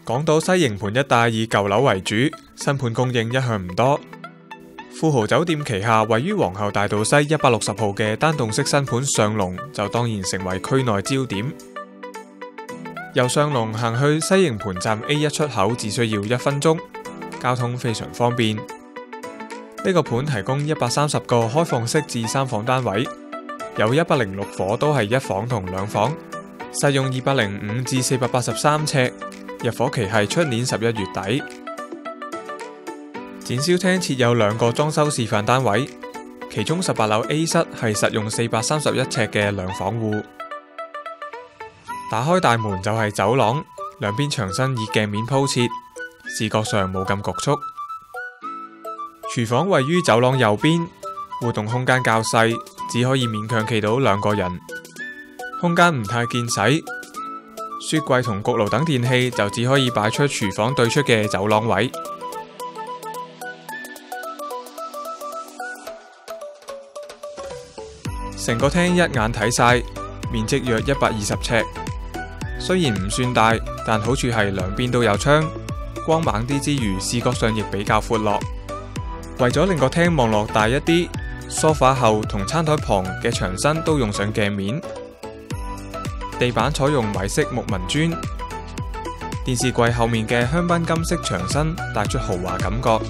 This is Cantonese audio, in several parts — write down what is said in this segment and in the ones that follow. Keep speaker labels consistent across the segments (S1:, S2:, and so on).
S1: 港島西營盤一帶以舊樓為主，新盤供應一向唔多。富豪酒店旗下位於皇后大道西160號嘅單棟式新盤上龍就當然成為區內焦點。由上龍行去西營盤站 A1 出口只需要1分鐘，交通非常方便。呢個盤提供130個開放式至3房單位，有106伙都係1房同2房，實用205至483尺，入伙期係出年11月底。展銷廳設有2個裝修示範單位，其中18樓 A 室係實用431尺嘅2房戶。打開大門就係走廊，兩邊牆身以鏡面鋪設，視覺上冇咁局促。廚房位於走廊右邊，活動空間較細，只可以勉強企到2個人，空間唔太見使。雪櫃同焗爐等電器就只可以擺出廚房對出嘅走廊位。成個廳一眼睇晒，面積約120尺，雖然唔算大，但好處係兩邊都有窗，光猛啲之餘，視覺上亦比較闊落。為咗令個廳望落大一啲，梳化後同餐台旁嘅牆身都用上鏡面，地板採用米色木紋磚，電視櫃後面嘅香檳金色牆身帶出豪華感覺。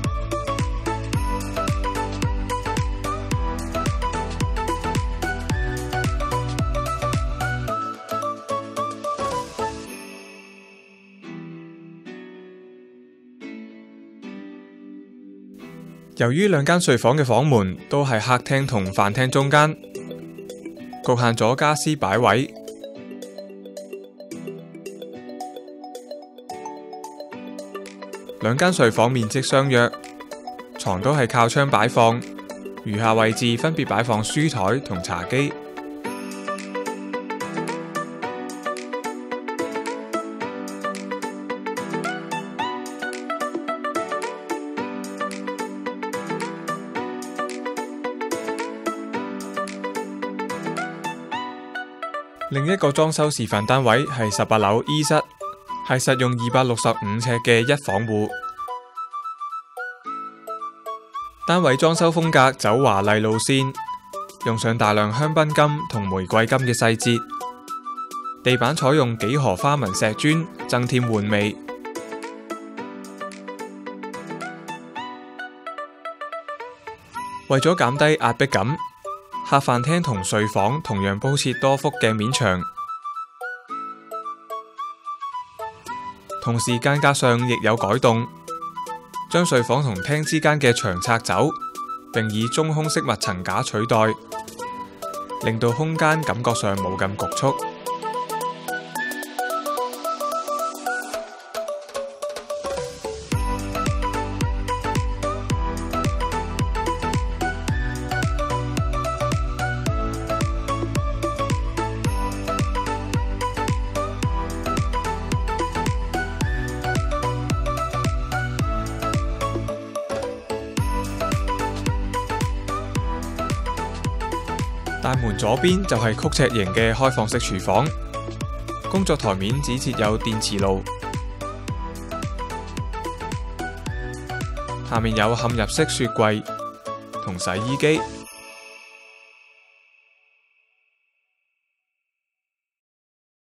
S1: 由於2間睡房嘅房門都係客廳同飯廳中間，局限咗家私擺位。2間睡房面積相若，床都係靠窗擺放，餘下位置分別擺放書台同茶几。另一個裝修示範單位係18樓 E 室，係實用265尺嘅1房戶。單位裝修風格走華麗路線，用上大量香檳金同玫瑰金嘅細節，地板採用幾何花紋石磚，增添玩味。為咗減低壓迫感，客飯廳同睡房同樣鋪設多幅鏡面牆，同時間隔上亦有改動，將睡房同廳之間嘅牆拆走，並以中空飾物層架取代，令到空間感覺上冇咁局促。大門左邊就係曲尺型嘅開放式廚房，工作台面只設有電磁爐，下面有嵌入式雪櫃同洗衣機。